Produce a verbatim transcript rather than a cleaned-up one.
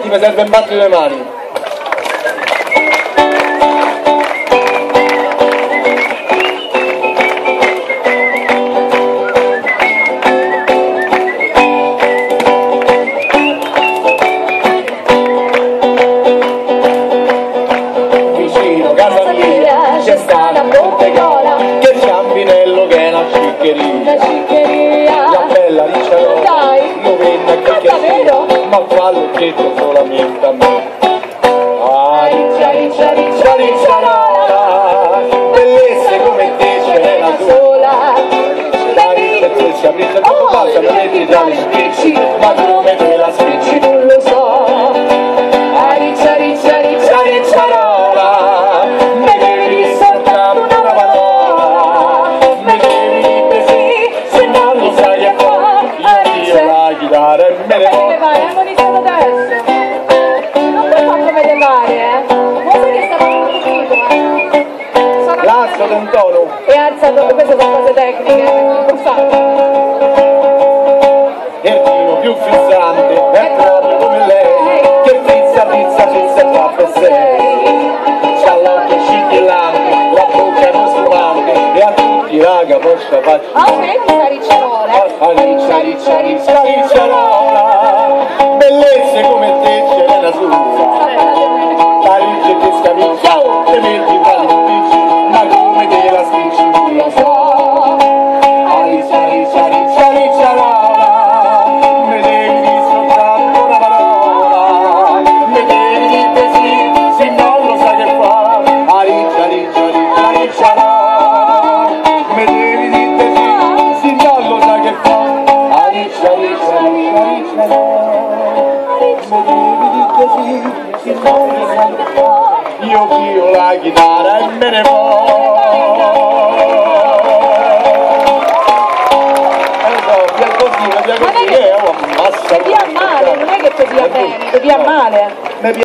Senti, mi serve un battito le mani. Vicino casa mia c'è sta una bottegola, che il ciambinello che è una ciccheria, la bella ricciarola, lo venne a chiacchierare, ma fa l'oggetto solamente a me. Ah, riccia, riccia, riccia, ricciarola, bellezze come te ce n'è una sola. La riccia, riccia, riccia, come passa, mi metti tra le spicci, ma come te la spicci non lo so. Ah, riccia, riccia, riccia, ricciarola, me devi soltanto una parola, me devi dire sì, se non lo sai che fa, io la chitarra e me ne Come te pare? Hanno iniziato adesso. Non per fare come te pare, eh. Guarda che sta facendo tutto, eh. Sono L'alzo d'un tono. e ha alzato, queste sono cose tecniche, non fa. E il primo più fissante è proprio come lei, che frizza, frizza, frizza e fa per sei. C'ha l'occhio scintillante, la bocca non sfumante, e a tutti raga posta faccia. Aumenta sta ricciarola, eh. Ah, riccia, riccia, riccia, ricciarola, bellezze come te ce n'è una sola. La riccia che scamiccia, te metti tra le spicci, ma come te la spicci non lo so. Ah, riccia, riccia, riccia, ricciarola, me devi dire soltanto una parola, me devi dire sì, se non lo sai che fa. Ah, riccia, riccia, riccia, ricciarola, me devi dire sì, se non lo sai che fa. Ah, riccia, riccia, riccia, ricciarola, me devi dire sì, se non lo sai che fa. Io pio la chitarra e me ne vado. Via così, via così, eh, oh, ammazza. Ti dia male, non è che ti dia bene, ti dia male.